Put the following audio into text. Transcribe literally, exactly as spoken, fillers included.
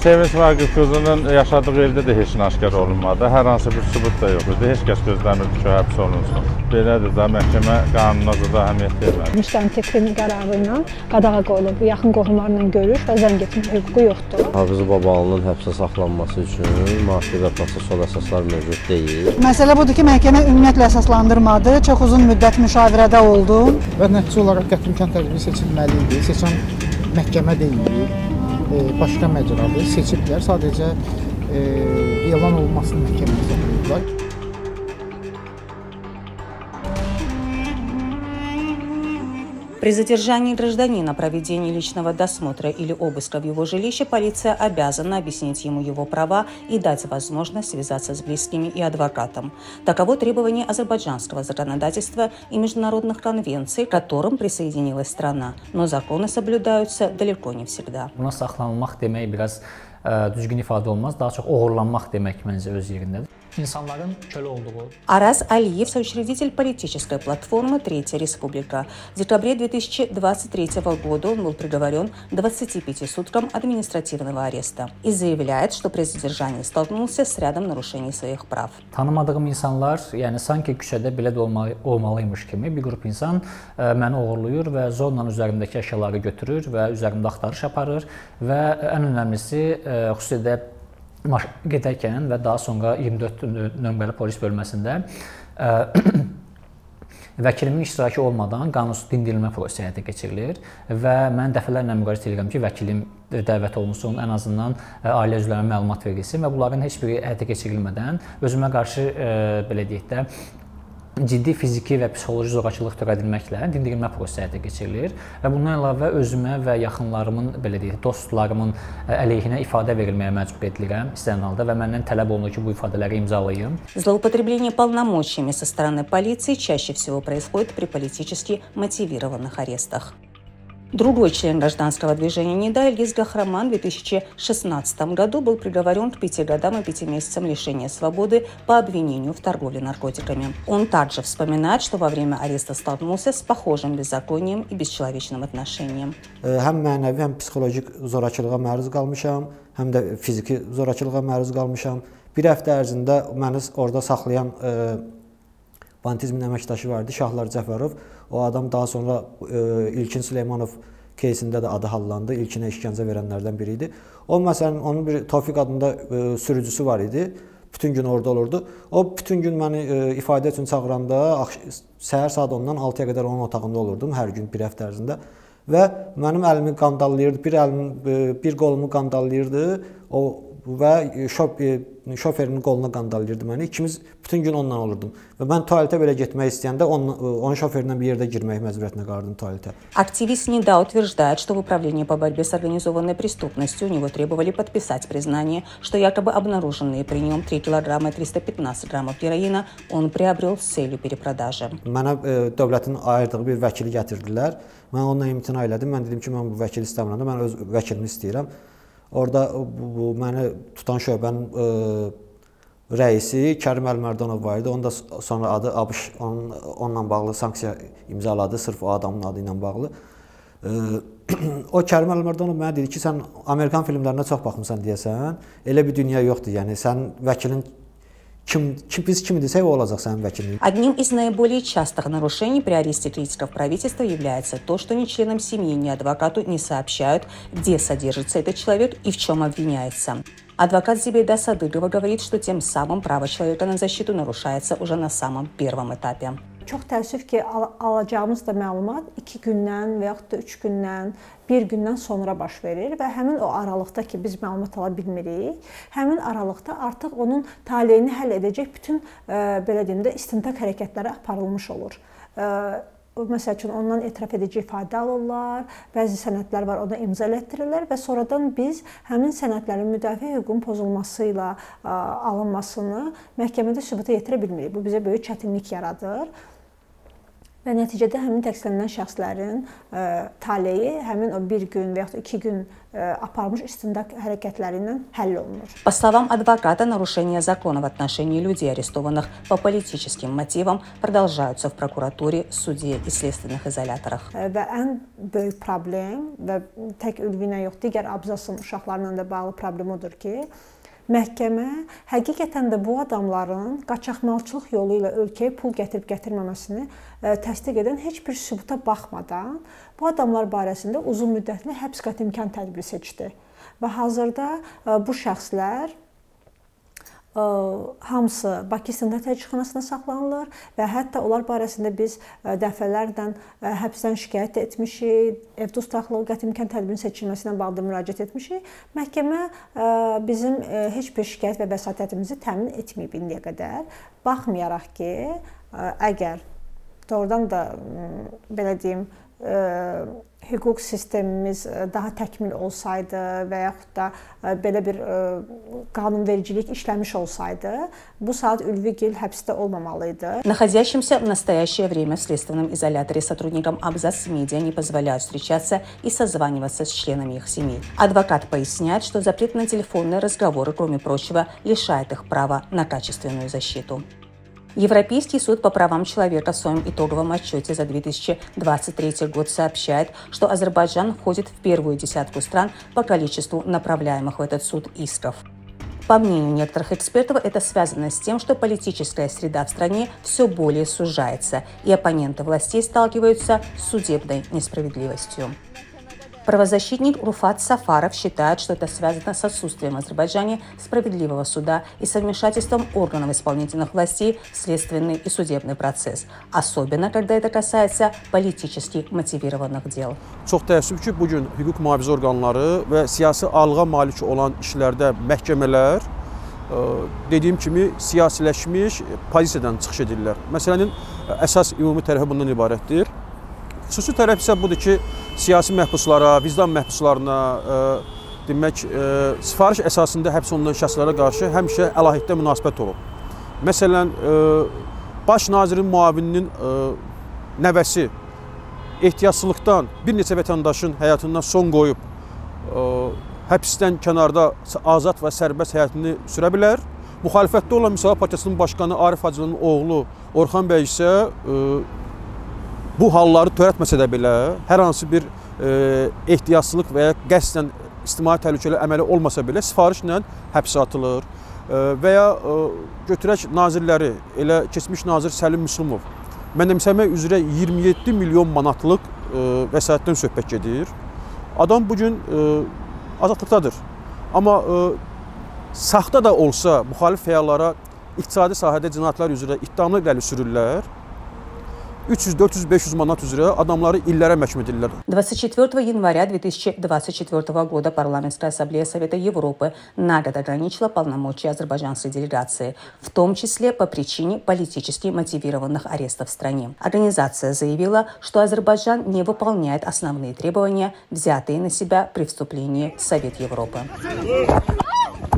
Sevinç Vaqif qızının yaşadığı evdə də heç nə aşkar olunmadı. Hər hansı bir sübut da yox idi. Heç kəs gözləmirdi ki, həbs olunsun. Belədir də, məhkəmə qanuna da əhəmiyyət vermədi. Müstəntiq qərarı ilə qadağa qoyulub, yaxın qohumlarla görüş və zəng etmə hüququ yoxdur. Hafız Babalının həbsə saxlanması üçün maddi və prosessual əsaslar mövcud deyil. Məsələ budur ki, məhkəmə ümumiyyətlə əsaslandırmadı. Çox uzun müddət müşavirədə oldum. Və nəticə olaraq qətl imkan tədbiri seçilməli idi. Seçən məhkəmə deyil. Başqa məcradır, seçiblər, sadəcə e, elan olunmasını məhkəməyə saxlayıblar. При задержании гражданина, проведении личного досмотра или обыска в его жилище, полиция обязана объяснить ему его права и дать возможность связаться с близкими и адвокатом. Таково требование азербайджанского законодательства и международных конвенций, к которым присоединилась страна, но законы соблюдаются далеко не всегда. Buna saxlanılmaq demək biraz ə, düzgün ifadə olmaz, daha çox oğurlanmaq demək məncə öz yerindədir. İnsanların kölə olduğu. Арас Алиев, соучредитель политической платформы «Третья республика». В декабре две тысячи двадцать третьего года он был приговорен к двадцати пяти суткам административного ареста и заявляет, что при задержании столкнулся с рядом нарушений своих прав. Tanımadığım insanlar, yəni sanki küçədə belə də olmalı, olmalıymış kimi bir qrup insan ə, məni oğurluyur və zorla üzərimdəki əşyaları götürür və üzərimdə axtarış aparır və ən önəmlisi ə, xüsusilə gedərkən və daha sonra iyirmi dörd nömrəli polis bölməsində ə, vəkilimin iştirakı olmadan qanunsuz dindirilmə prosesi həyata keçirilir və mən dəfələrlə müraciət edirəm ki, vəkilim dəvət olunsun, ən azından ə, ailə üzvlərinə məlumat verilsin və bunların heç biri həyata keçirilmədən özümə qarşı ə, belə deyək də ciddi fiziki və psixoloji zorakılıq törədilməklə dindirilmə prosesi həyata keçirilir və bundan əlavə özümə və yaxınlarımın, belə deyək, dostlarımın əleyhinə ifadə verilməyə məcbur edilirəm istənilən halda və məndən tələb olunur ki, bu ifadələri imzalayım. Злоупотребление полномочиями со стороны полиции чаще всего происходит при политически мотивированных арестах. Другой член гражданского движения «Неда» Ильгиз Гахраман в две тысячи шестнадцатом году был приговорен к пяти годам и пяти месяцам лишения свободы по обвинению в торговле наркотиками. Он также вспоминает, что во время ареста столкнулся с похожим беззаконием и бесчеловечным отношением. Həm mənəvi, həm psixolojik zorakılığa məruz qalmışam, həm də fiziki zorakılığa məruz qalmışam. Bir həftə ərzində məni orada saxlayan e, bantizmin əməkdaşı vardı, Şahlar Cəfərov. O adam daha sonra e, İlkin Süleymanov keysində də adı hallandı. İlkinə işgəncə verənlərdən biri idi. O məsələn, onun bir Tofiq adında e, sürücüsü var idi. Bütün gün orada olurdu. O bütün gün məni e, ifadə üçün çağıranda səhər saat ondan altıya qədər onun otağında olurdum hər gün bir həftə ərzində. Və mənim əlimi qandallayırdı, bir əlimin, e, bir qolumu qandallayırdı. O və şof, şoferinin qoluna qandallayırdı məni. İkimiz bütün gün onunla olurdum. Və mən tualetə belə getmək istəyəndə onun, onun şoferlə bir yerdə girmək məcburiyyətinə qalırdım tualetə. Активист «Неда» утверждает, что в Управлении по борьбе с организованной преступностью у него требовали подписать признание, что якобы обнаруженные при нем три килограмма и триста пятнадцать граммов героина он приобрел с целью перепродажи. Mənə e, dövlətin ayırdığı bir vəkili gətirdilər. Mən onunla imtina elədim. Mən dedim ki, mən bu vəkili istəmirəm, mən öz vəkilimi istəyirəm. Orada bu, bu məni tutan şöbənin e, rəisi Kərim Əlmərdanov var idi. Onun da sonra adı ABŞ onun, onunla bağlı sanksiya imzaladı, sırf o adamın adı ilə bağlı. E, o Kərim Əlmərdanov mənə dedi ki, sən Amerikan filmlərinə çox baxmısan deyəsən, elə bir dünya yoxdur. Yəni sən vəkilin Kim, kim, biz kim desək, o olacaq sənin vəkilin. Одним из наиболее частых нарушений при аресте критиков правительства является то, что ни членам семьи, ни адвокату не сообщают, где содержится этот человек и в чем обвиняется. Адвокат Зибейда Садыгова говорит, что тем самым право человека на защиту нарушается уже на самом первом этапе. Çox təəssüf ki, al alacağımız da məlumat iki gündən və yaxud da üç gündən, bir gündən sonra baş verir və həmin o aralıqda ki, biz məlumat ala bilmirik, həmin aralıqda artıq onun taleyini həll edəcək bütün e, belə deyim də istintaq hərəkətləri aparılmış olur. E, Məsəl üçün, ondan etiraf edici ifadə alırlar, bəzi sənədlər var, ona imza elətdirirlər və sonradan biz həmin sənədlərin müdafiə hüququnun pozulması ilə ə, alınmasını məhkəmədə sübuta yetirə bilmirik. Bu bizə böyük çətinlik yaradır. Və nəticədə həmin təqsirlənilən şəxslərin ə, taleyi həmin o bir gün və yaxud da iki gün ə, aparılmış istintaq hərəkətləri ilə həll olunur. По словам адвоката, нарушения закона в отношении людей, арестованных по политическим мотивам, продолжаются в прокуратуре, суде и следственных изоляторах. Və ən böyük problem və tək Ülvi ilə yox, digər abzasın uşaqlarla da bağlı problem odur ki, məhkəmə həqiqətən də bu adamların qaçaqmalçılıq yolu ilə ölkəyə pul gətirib gətirməməsini ə, təsdiq edən heç bir sübuta baxmadan bu adamlar barəsində uzun müddətli həbs qəti imkan tədbiri seçdi. Və hazırda ə, bu şəxslər ə, hamısı Bakı İstintaq Təcridxanasında saxlanılır və hətta onlar barəsində biz ə, dəfələrlə ə, həbsdən şikayət etmişik, ev dustaqlığı qəti imkan tədbirinin seçilməsinə bağlı müraciət etmişik. Məhkəmə ə, bizim ə, heç bir şikayət və vəsatətimizi təmin etməyib indiyə qədər. Baxmayaraq ki, ə, əgər doğrudan da ə, belə deyim, ə, hüquq sistemimiz daha təkmil olsaydı və yaxud da belə bir qanunvericilik işləmiş olsaydı, bu saat Ülvigil həbsdə olmamalıydı. Находящимся в настоящее время в следственном изоляторе сотрудникам Абзац Медиа не позволяют встречаться и созваниваться с членами их семей. Адвокат поясняет, что запрет на телефонные разговоры, кроме прочего, лишает их права на качественную защиту. Европейский суд по правам человека в своем итоговом отчете за две тысячи двадцать третий год сообщает, что Азербайджан входит в первую десятку стран по количеству направляемых в этот суд исков. По мнению некоторых экспертов, это связано с тем, что политическая среда в стране все более сужается, и оппоненты властей сталкиваются с судебной несправедливостью. Правозащитник Руфат Сафаров считает, что это связано с отсутствием в Азербайджане справедливого суда и со вмешательством органов исполнительных властей в следственный и судебный процесс, особенно когда это касается политически мотивированных дел. Çox təəssüf ki, bugün hüquq mühafizə orqanları və siyasi ağlığa malik olan işlərdə məhkəmələr dediyim kimi siyasiləşmiş pozisiyadan çıxış edirlər. Məsələnin əsas ümumi tərəfi bundan ibarətdir. Xüsusi tərəf isə budur ki, siyasi məhbuslara, vicdan məhbuslarına, e, demək, e, sifariş əsasında həbs olunan şəxslərə qarşı həmişə əlahiddə münasibət olub. Məsələn, e, baş nazirin müavininin e, nəvəsi ehtiyatsızlıqdan bir neçə vətəndaşın həyatından son qoyub, e, həbsdən kənarda azad və sərbəst həyatını sürə bilər. Müxalifətdə olan Müsavat Partiyasının başqanı Arif Hacılının oğlu Orxan bəy isə e, bu halları törətməsə də belə, hər hansı bir e, ehtiyatsızlıq və ya qəsdən ictimai təhlükəli əməli olmasa belə sifarişlə həbsə atılır. E, və ya e, götürək nazirləri, elə keçmiş nazir Səlim Müslümov, mənimsəmək üzrə iyirmi yeddi milyon manatlıq e, vəsaitdən söhbət gedir. Adam bugün e, azadlıqdadır. Amma e, saxta da olsa müxalif fəallara iqtisadi sahədə cinayətlər üzrə iddiamlı irəli sürürlər. üç yüz, dörd yüz, beş yüz manat üzrə adamları illərə məhkum edirlər. двадцать четвёртого января две тысячи двадцать четвёртого года Парламентская ассамблея Совета Европы на год ограничила полномочия азербайджанской делегации, в том числе по причине политически мотивированных арестов в стране. Организация заявила, что Азербайджан не выполняет основные требования, взятые на себя при вступлении в Совет Европы.